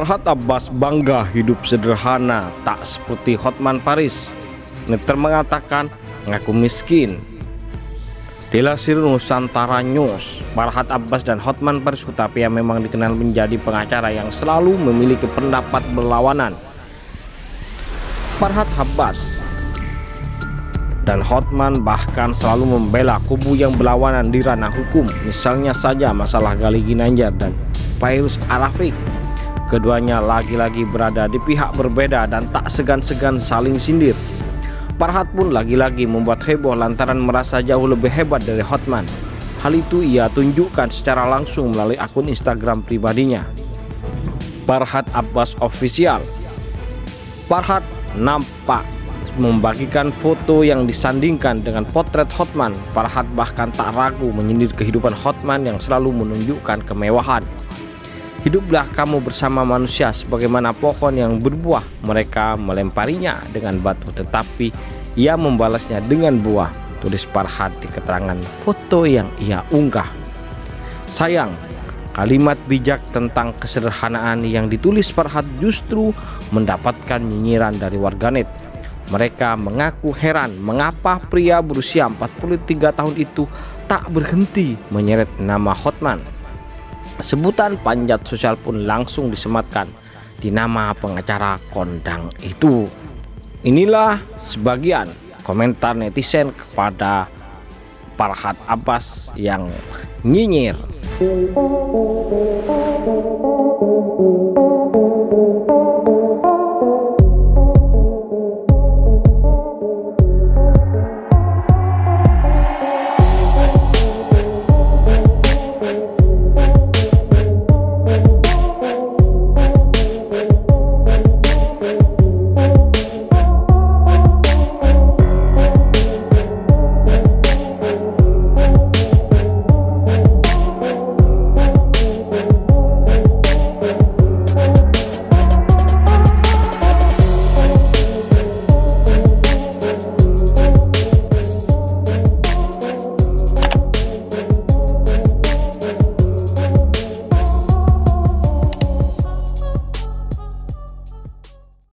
Farhad Abbas bangga hidup sederhana, tak seperti Hotman Paris. Netter mengatakan ngaku miskin. Dilansir Nusantara News, Farhad Abbas dan Hotman Paris Hutapea memang dikenal menjadi pengacara yang selalu memiliki pendapat berlawanan. Farhad Abbas dan Hotman bahkan selalu membela kubu yang berlawanan di ranah hukum, misalnya saja masalah Gali Ginanjar dan Fairuz Arafiq. Keduanya lagi-lagi berada di pihak berbeda dan tak segan-segan saling sindir. Farhad pun lagi-lagi membuat heboh lantaran merasa jauh lebih hebat dari Hotman. Hal itu ia tunjukkan secara langsung melalui akun Instagram pribadinya, Farhad Abbas Official. Farhad nampak membagikan foto yang disandingkan dengan potret Hotman. Farhad bahkan tak ragu menyindir kehidupan Hotman yang selalu menunjukkan kemewahan. Hiduplah kamu bersama manusia sebagaimana pohon yang berbuah. Mereka melemparinya dengan batu, tetapi ia membalasnya dengan buah, tulis Farhad di keterangan foto yang ia unggah. Sayang, kalimat bijak tentang kesederhanaan yang ditulis Farhad justru mendapatkan nyinyiran dari warganet. Mereka mengaku heran mengapa pria berusia 43 tahun itu tak berhenti menyeret nama Hotman. Sebutan panjat sosial pun langsung disematkan di nama pengacara kondang itu. Inilah sebagian komentar netizen kepada Farhad Abbas yang nyinyir.